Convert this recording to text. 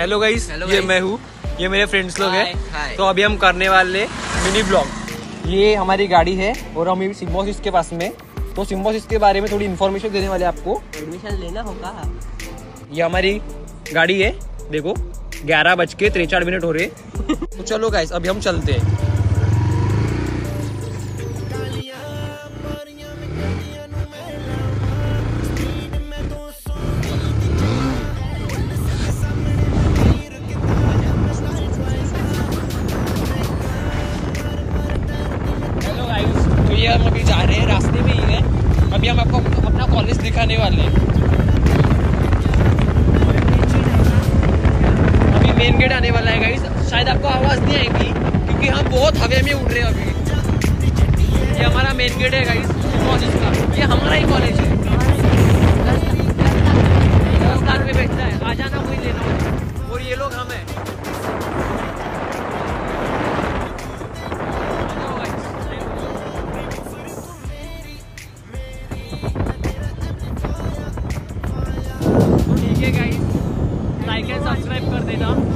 Hello guys, ये मैं हूँ, ये मेरे फ्रेंड्स लोग हैं। तो अभी हम करने वाले मिनी ब्लॉग। ये हमारी गाड़ी है और हम अभी सिम्बोसिस के पास में, तो सिम्बोसिस के बारे में थोड़ी इन्फॉर्मेशन देने वाले आपको। एडमिशन लेना होगा। ये हमारी गाड़ी है, देखो 11:43 हो रहे। तो चलो गाइस, अभी हम चलते हैं। तो ये हम अभी जा रहे हैं, रास्ते में ही है। अभी हम आपको अपना कॉलेज दिखाने वाले हैं। अभी मेन गेट आने वाला है गाइस, शायद आपको आवाज नहीं आएगी क्योंकि हम बहुत हवा में उड़ रहे हैं अभी। ये हमारा मेन गेट है गाइस कॉलेज का, ये हमारा ही कॉलेज है। 10 लाख में बैठता है, आ जाना कोई लेना हो। और ये लोग हम हैं। लाइक एंड सब्सक्राइब कर देना।